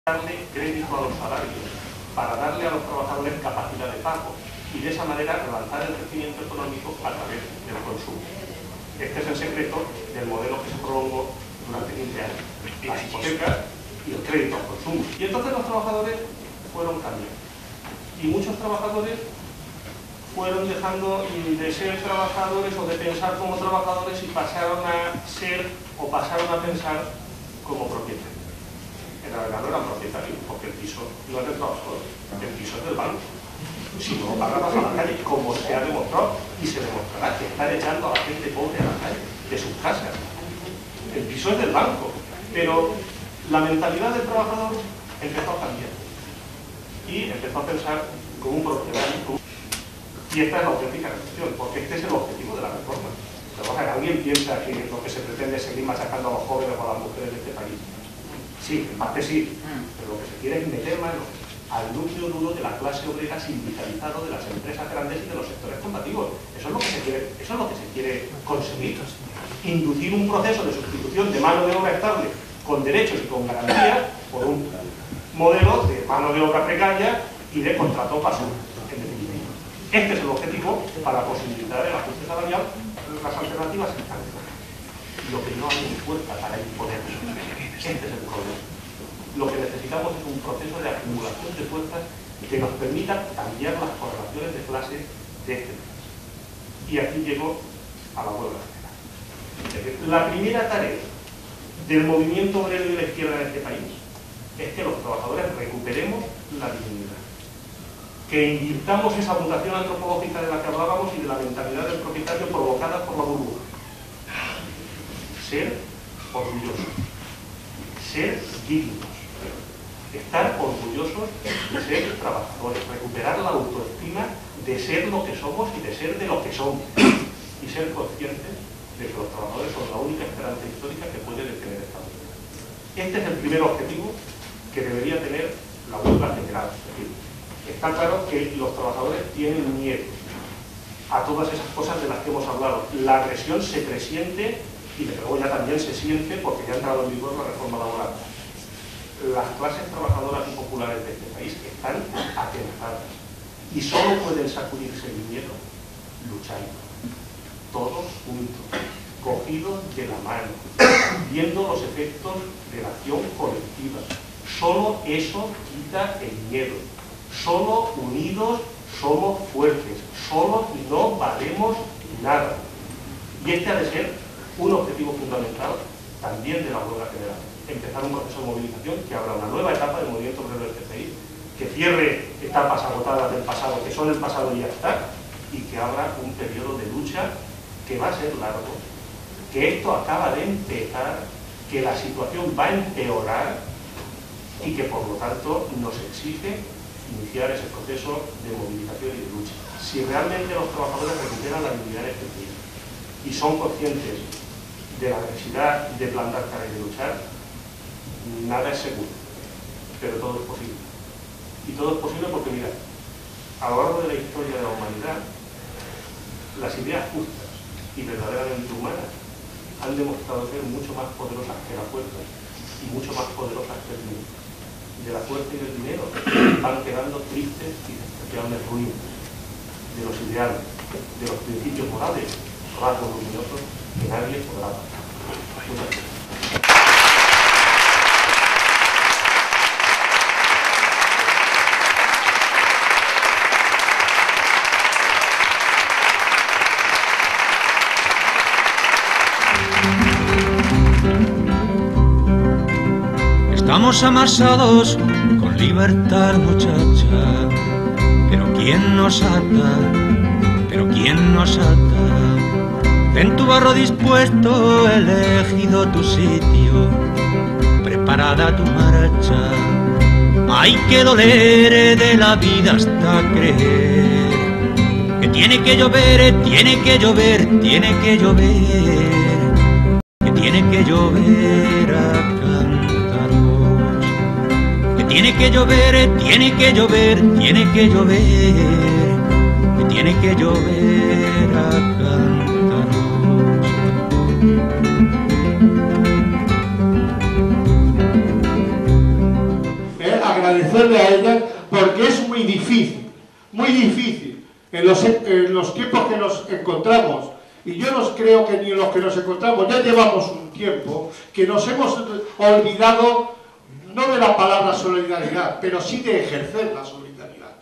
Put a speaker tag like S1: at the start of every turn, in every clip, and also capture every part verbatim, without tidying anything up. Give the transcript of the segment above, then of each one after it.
S1: darle crédito a los salarios, para darle a los trabajadores capacidad de pago y de esa manera relanzar el crecimiento económico a través del consumo. Este es el secreto del modelo que se prolongó durante quince años, las hipotecas y el crédito al consumo. Y entonces los trabajadores fueron cambiando. Y muchos trabajadores fueron dejando de ser trabajadores o de pensar como trabajadores y pasaron a ser o pasaron a pensar como propietarios. En realidad no eran propietarios, porque el piso no es del trabajador, el piso es del banco. Si no lo pagamos a la calle, como se ha demostrado y se demostrará que están echando a la gente pobre a la calle de sus casas. El piso es del banco, pero la mentalidad del trabajador empezó a cambiar y empezó a pensar como un propietario. Y esta es la auténtica cuestión, porque este es el objetivo de la reforma. Pero, o sea, ¿alguien piensa que lo que se pretende es seguir machacando a los jóvenes o a las mujeres de este país? Sí, en parte sí, pero lo que se quiere es meter mano al núcleo duro de la clase obrera sindicalizado de las empresas grandes y de los sectores combativos. Eso es lo que se quiere, eso es lo que se quiere conseguir. Inducir un proceso de sustitución de mano de obra estable con derechos y con garantías por un modelo de mano de obra precaria y de contrato pasado, en definitiva. Este es el objetivo para posibilitar el ajuste salarial. Las alternativas están. Lo que no hay fuerza para imponerlo. Este es el problema. Lo que necesitamos es un proceso de acumulación de fuerzas que nos permita cambiar las correlaciones de clase de este país. Y aquí llego a la huelga general. La primera tarea del movimiento obrero y de la izquierda en este país es que los trabajadores recuperemos la dignidad. Que invirtamos esa mutación antropológica de la que hablábamos y de la mentalidad del propietario provocada por la burbuja. Ser orgullosos, ser dignos, estar orgullosos de ser trabajadores, recuperar la autoestima de ser lo que somos y de ser de lo que somos, y ser conscientes de que los trabajadores son la única esperanza histórica que puede detener esta huelga. Este es el primer objetivo que debería tener la huelga general. Es decir, está claro que los trabajadores tienen miedo a todas esas cosas de las que hemos hablado. La agresión se presiente y luego ya también se siente porque ya ha entrado en vigor la reforma laboral. Las clases trabajadoras y populares de este país están atenazadas y solo pueden sacudirse el miedo luchando, todos juntos, cogidos de la mano, viendo los efectos de la acción colectiva. Solo eso quita el miedo. Solo unidos somos fuertes, solos no valemos nada. Y este ha de ser un objetivo fundamental también de la huelga general. Empezar un proceso de movilización que abra una nueva etapa del movimiento obrero de este país, que cierre etapas agotadas del pasado, que son el pasado y ya está, y que abra un periodo de lucha que va a ser largo, que esto acaba de empezar, que la situación va a empeorar y que por lo tanto nos exige iniciar ese proceso de movilización y de lucha. Si realmente los trabajadores recuperan la dignidad en este país y son conscientes de la necesidad de plantar cara y de luchar, nada es seguro, pero todo es posible. Y todo es posible porque, mira, a lo largo de la historia de la humanidad, las ideas justas y verdaderamente humanas han demostrado ser mucho más poderosas que la fuerza y mucho más poderosas que el dinero. De la fuerza y del dinero van quedando tristes y despreciables ruinas de los ideales, de los principios morales, rasgos luminosos que nadie podrá pasar. Muchas gracias.
S2: Estamos amasados con libertad, muchacha, pero ¿quién nos ata? Pero ¿quién nos ata? En tu barro dispuesto, elegido tu sitio, preparada tu marcha. Hay que doler de la vida hasta creer que tiene que llover, tiene que llover, tiene que llover, que tiene que llover a cántaros, que tiene que llover, tiene que llover, tiene que llover, que tiene que llover a cántaros.
S3: agradecerle a ellas, porque es muy difícil, muy difícil, en los, en los tiempos que nos encontramos, y yo no creo que ni en los que nos encontramos, ya llevamos un tiempo, que nos hemos olvidado, no de la palabra solidaridad, pero sí de ejercer la solidaridad.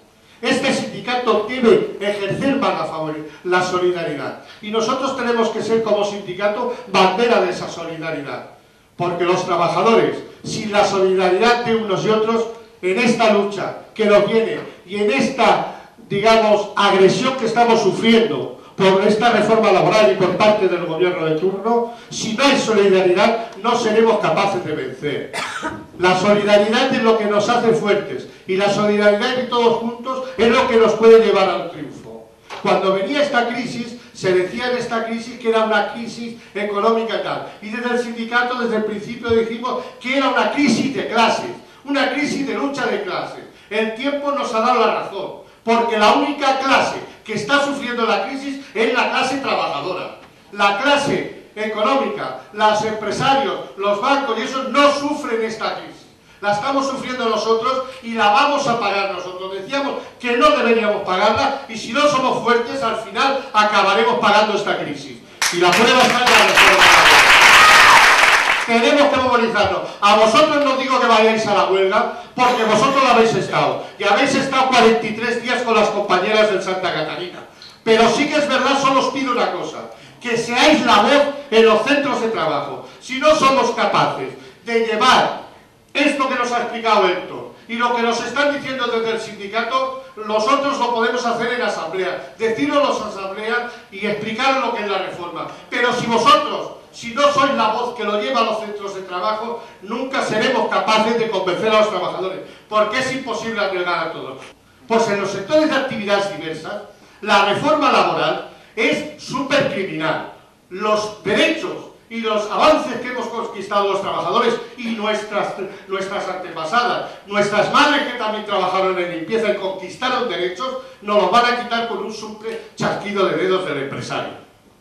S3: Este sindicato debe ejercer más la, favor, la solidaridad. Y nosotros tenemos que ser como sindicato bandera de esa solidaridad. Porque los trabajadores, sin la solidaridad de unos y otros, en esta lucha que nos viene y en esta, digamos, agresión que estamos sufriendo por esta reforma laboral y por parte del gobierno de turno, si no hay solidaridad, no seremos capaces de vencer. La solidaridad es lo que nos hace fuertes, y la solidaridad de todos juntos es lo que nos puede llevar al triunfo. Cuando venía esta crisis, se decía en esta crisis que era una crisis económica y tal, y desde el sindicato, desde el principio dijimos que era una crisis de clases, una crisis de lucha de clases. El tiempo nos ha dado la razón, porque la única clase que está sufriendo la crisis es la clase trabajadora. La clase económica, los empresarios, los bancos y eso no sufren esta crisis. La estamos sufriendo nosotros y la vamos a pagar nosotros. Decíamos que no deberíamos pagarla y si no somos fuertes, al final acabaremos pagando esta crisis. Y la prueba está en la reforma laboral. Tenemos que movilizarnos. A vosotros no digo que vayáis a la huelga, porque vosotros lo habéis estado. Y habéis estado cuarenta y tres días con las compañeras del Santa Catarina. Pero sí que es verdad, solo os pido una cosa. Que seáis la voz en los centros de trabajo. Si no somos capaces de llevar esto que nos ha explicado Héctor y lo que nos están diciendo desde el sindicato, nosotros lo podemos hacer en asamblea. Deciros las asambleas y explicar lo que es la reforma. Pero si vosotros, si no sois la voz que lo lleva a los centros de trabajo, nunca seremos capaces de convencer a los trabajadores, porque es imposible agregar a todos. Pues en los sectores de actividades diversas, la reforma laboral es súper criminal. Los derechos y los avances que hemos conquistado los trabajadores y nuestras, nuestras antepasadas, nuestras madres que también trabajaron en limpieza y conquistaron derechos, nos los van a quitar con un simple chasquido de dedos del empresario.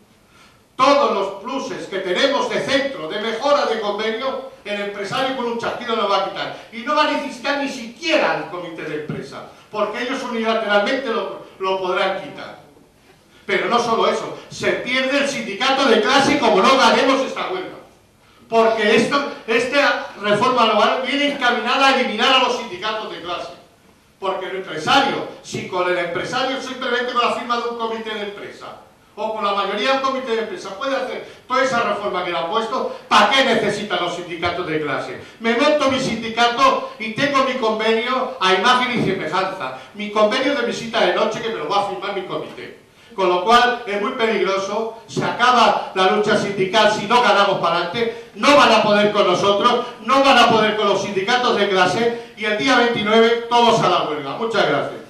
S3: Todos los pluses que tenemos de centro, de mejora de convenio, el empresario con un chasquido nos va a quitar. Y no va a necesitar ni siquiera el comité de empresa, porque ellos unilateralmente lo, lo podrán quitar. Pero no solo eso, se pierde el sindicato de clase como no ganemos esta huelga. Porque esto, esta reforma laboral viene encaminada a eliminar a los sindicatos de clase. Porque el empresario, si con el empresario simplemente con la firma de un comité de empresa, o con la mayoría del comité de empresa puede hacer toda esa reforma que le ha puesto, ¿para qué necesitan los sindicatos de clase? Me monto mi sindicato y tengo mi convenio a imagen y semejanza, mi convenio de visita de noche que me lo va a firmar mi comité. Con lo cual es muy peligroso, se acaba la lucha sindical si no ganamos para adelante, no van a poder con nosotros, no van a poder con los sindicatos de clase y el día veintinueve todos a la huelga. Muchas gracias.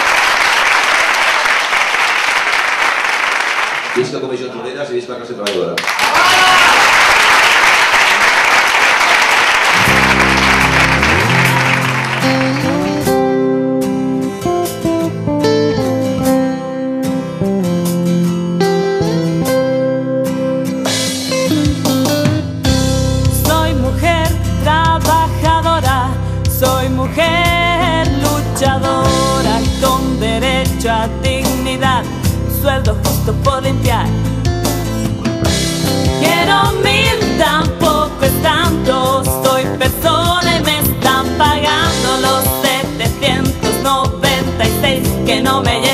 S4: Visca Comissions Obreres i visca la classe treballadora.
S5: Soy mujer trabajadora, soy mujer luchadora, con derecho a dignidad, sueldo justo por limpiar. Quiero mil, tampoco es tanto, soy persona y me están pagando los setecientos noventa y seis que no me llegan.